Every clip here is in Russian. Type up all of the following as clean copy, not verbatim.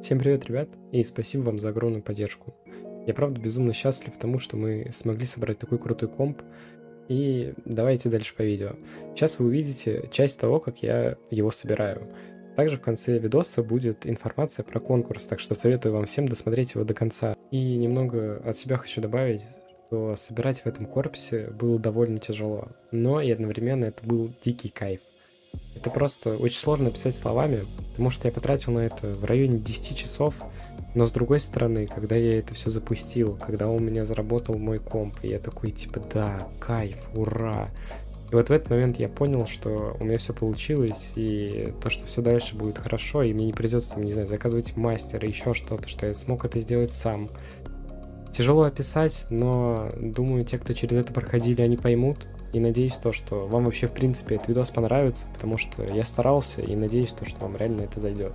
Всем привет, ребят, и спасибо вам за огромную поддержку. Я правда безумно счастлив тому, что мы смогли собрать такой крутой комп, и давайте дальше по видео. Сейчас вы увидите часть того, как я его собираю. Также в конце видоса будет информация про конкурс, так что советую вам всем досмотреть его до конца. И немного от себя хочу добавить, что собирать в этом корпусе было довольно тяжело, но и одновременно это был дикий кайф. Это просто очень сложно описать словами, потому что я потратил на это в районе 10 часов, но с другой стороны, когда я это все запустил, когда у меня заработал мой комп, и я такой типа да, кайф, ура. И вот в этот момент я понял, что у меня все получилось, и то, что все дальше будет хорошо, и мне не придется, там, не знаю, заказывать мастера, еще что-то, что я смог это сделать сам. Тяжело описать, но думаю, те, кто через это проходили, они поймут. И надеюсь то, что вам вообще в принципе этот видос понравится, потому что я старался и надеюсь то, что вам реально это зайдет.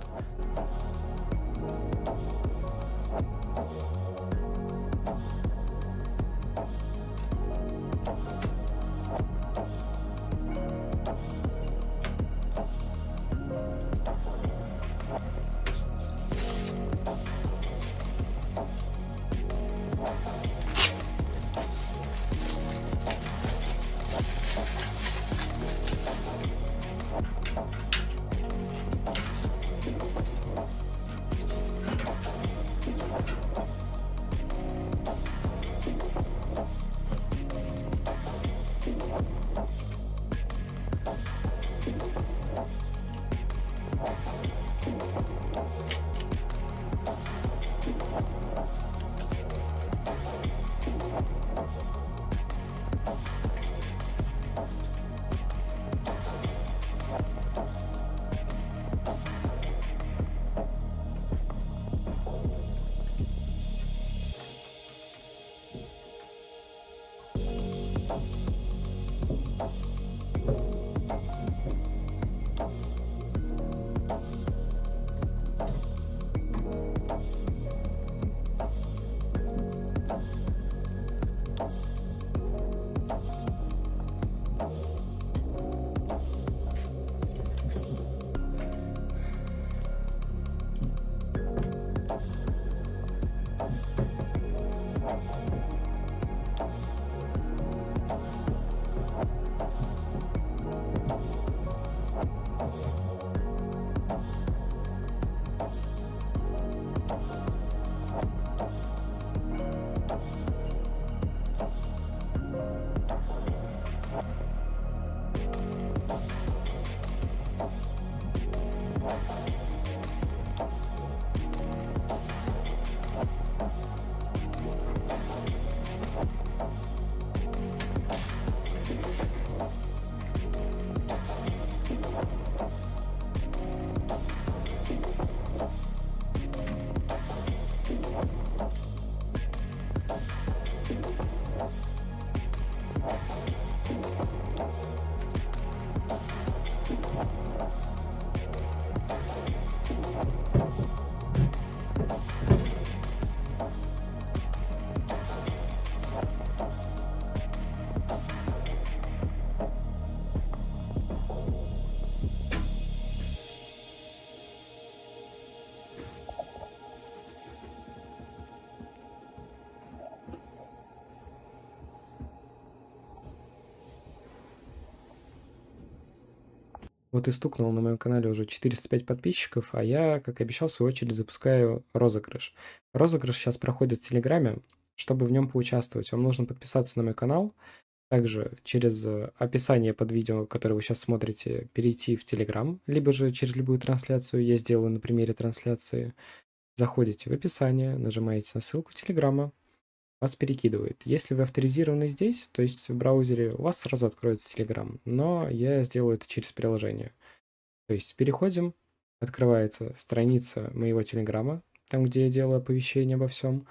Вот и стукнуло на моем канале уже 405 подписчиков, а я, как и обещал, в свою очередь запускаю розыгрыш. Розыгрыш сейчас проходит в Телеграме. Чтобы в нем поучаствовать, вам нужно подписаться на мой канал, также через описание под видео, которое вы сейчас смотрите, перейти в Телеграм, либо же через любую трансляцию, я сделаю на примере трансляции. Заходите в описание, нажимаете на ссылку Телеграма, вас перекидывает. Если вы авторизированы здесь, то есть в браузере, у вас сразу откроется Telegram, но я сделаю это через приложение. То есть переходим, открывается страница моего Телеграма, там, где я делаю оповещения обо всем.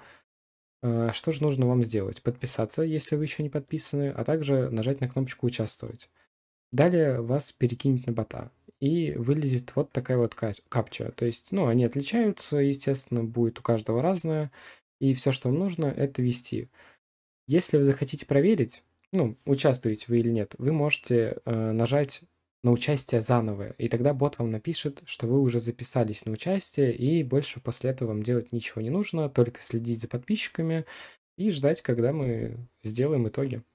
Что же нужно вам сделать? Подписаться, если вы еще не подписаны, а также нажать на кнопочку «Участвовать». Далее вас перекинет на бота, и вылезет вот такая вот капча. То есть, ну, они отличаются, естественно, будет у каждого разное, и все, что вам нужно, это ввести. Если вы захотите проверить, ну, участвуете вы или нет, вы можете нажать на участие заново. И тогда бот вам напишет, что вы уже записались на участие, и больше после этого вам делать ничего не нужно, только следить за подписчиками и ждать, когда мы сделаем итоги.